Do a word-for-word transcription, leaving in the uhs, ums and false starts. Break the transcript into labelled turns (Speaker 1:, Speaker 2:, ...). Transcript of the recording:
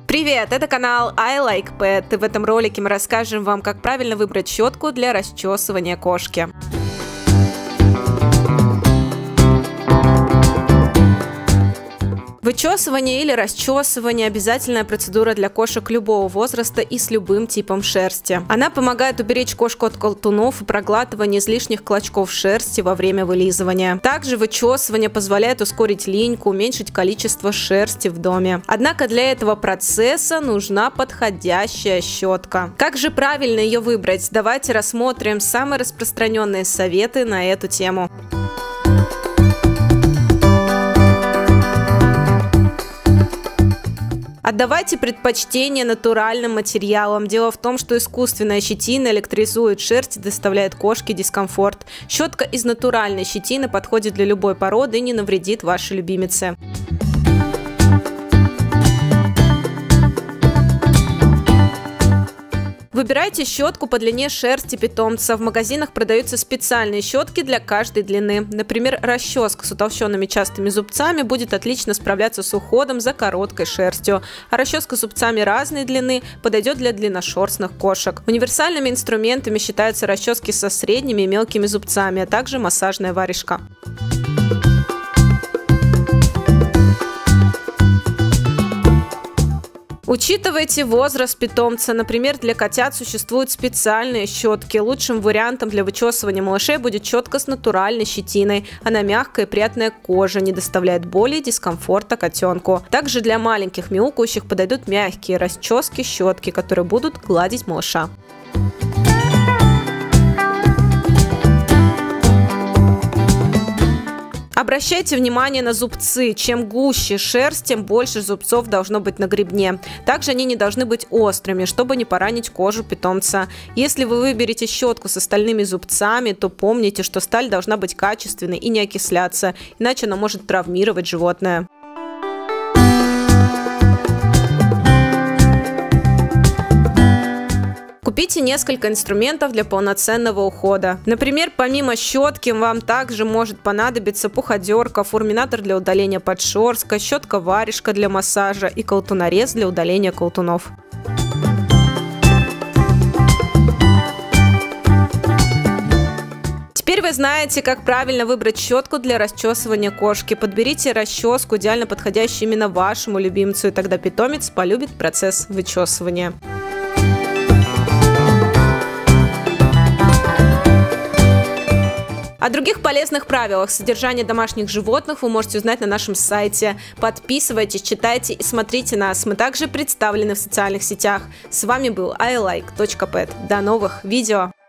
Speaker 1: Привет, это канал I Like Pet, и в этом ролике мы расскажем вам, как правильно выбрать щетку для расчесывания кошки. Вычесывание или расчесывание – обязательная процедура для кошек любого возраста и с любым типом шерсти. Она помогает уберечь кошку от колтунов и проглатывания излишних клочков шерсти во время вылизывания. Также вычесывание позволяет ускорить линьку, уменьшить количество шерсти в доме. Однако для этого процесса нужна подходящая щетка. Как же правильно ее выбрать? Давайте рассмотрим самые распространенные советы на эту тему. Отдавайте предпочтение натуральным материалам. Дело в том, что искусственная щетина электризует шерсть и доставляет кошке дискомфорт. Щетка из натуральной щетины подходит для любой породы и не навредит вашей любимице. Выбирайте щетку по длине шерсти питомца. В магазинах продаются специальные щетки для каждой длины. Например, расческа с утолщенными частыми зубцами будет отлично справляться с уходом за короткой шерстью, а расческа с зубцами разной длины подойдет для длинношерстных кошек. Универсальными инструментами считаются расчески со средними и мелкими зубцами, а также массажная варежка. Учитывайте возраст питомца. Например, для котят существуют специальные щетки. Лучшим вариантом для вычесывания малышей будет щетка с натуральной щетиной. Она мягкая и приятная к коже, не доставляет боли и дискомфорта котенку. Также для маленьких мяукающих подойдут мягкие расчески, щетки, которые будут гладить малыша. Обращайте внимание на зубцы. Чем гуще шерсть, тем больше зубцов должно быть на гребне. Также они не должны быть острыми, чтобы не поранить кожу питомца. Если вы выберете щетку с стальными зубцами, то помните, что сталь должна быть качественной и не окисляться, иначе она может травмировать животное. Купите несколько инструментов для полноценного ухода. Например, помимо щетки вам также может понадобиться пуходерка, фурминатор для удаления подшерстка, щетка-варежка для массажа и колтунорез для удаления колтунов. Теперь вы знаете, как правильно выбрать щетку для расчесывания кошки. Подберите расческу, идеально подходящую именно вашему любимцу, и тогда питомец полюбит процесс вычесывания. О других полезных правилах содержания домашних животных вы можете узнать на нашем сайте. Подписывайтесь, читайте и смотрите нас. Мы также представлены в социальных сетях. С вами был I Like точка Pet. До новых видео!